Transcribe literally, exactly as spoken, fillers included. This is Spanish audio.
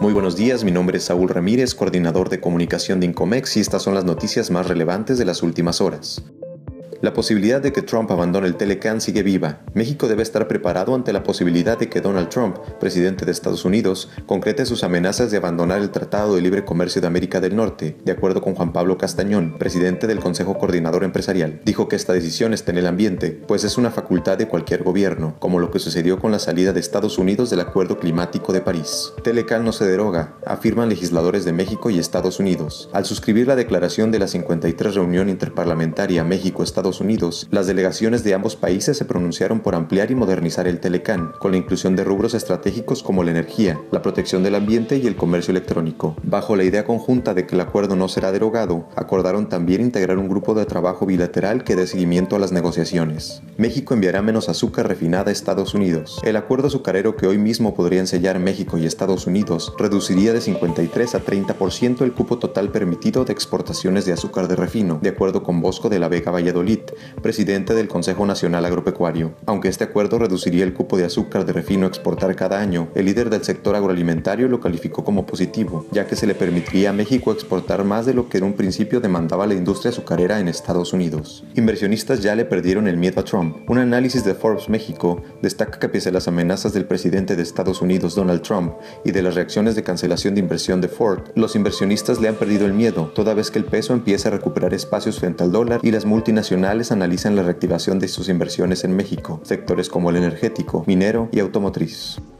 Muy buenos días, mi nombre es Saúl Ramírez, coordinador de comunicación de Incomex, y estas son las noticias más relevantes de las últimas horas. La posibilidad de que Trump abandone el Telecán sigue viva. México debe estar preparado ante la posibilidad de que Donald Trump, presidente de Estados Unidos, concrete sus amenazas de abandonar el Tratado de Libre Comercio de América del Norte, de acuerdo con Juan Pablo Castañón, presidente del Consejo Coordinador Empresarial. Dijo que esta decisión está en el ambiente, pues es una facultad de cualquier gobierno, como lo que sucedió con la salida de Estados Unidos del Acuerdo Climático de París. Telecán no se deroga, afirman legisladores de México y Estados Unidos. Al suscribir la declaración de la cincuenta y tres reunión interparlamentaria México-Estados Unidos, las delegaciones de ambos países se pronunciaron por ampliar y modernizar el Telecán, con la inclusión de rubros estratégicos como la energía, la protección del ambiente y el comercio electrónico. Bajo la idea conjunta de que el acuerdo no será derogado, acordaron también integrar un grupo de trabajo bilateral que dé seguimiento a las negociaciones. México enviará menos azúcar refinada a Estados Unidos. El acuerdo azucarero que hoy mismo podrían sellar México y Estados Unidos reduciría de cincuenta y tres a treinta por ciento el cupo total permitido de exportaciones de azúcar de refino, de acuerdo con Bosco de la Vega Valladolid, presidente del Consejo Nacional Agropecuario. Aunque este acuerdo reduciría el cupo de azúcar de refino a exportar cada año, el líder del sector agroalimentario lo calificó como positivo, ya que se le permitiría a México exportar más de lo que en un principio demandaba la industria azucarera en Estados Unidos. Inversionistas ya le perdieron el miedo a Trump. Un análisis de Forbes México destaca que pese a las amenazas del presidente de Estados Unidos, Donald Trump, y de las reacciones de cancelación de inversión de Ford, los inversionistas le han perdido el miedo, toda vez que el peso empieza a recuperar espacios frente al dólar y las multinacionales analizan la reactivación de sus inversiones en México, sectores como el energético, minero y automotriz.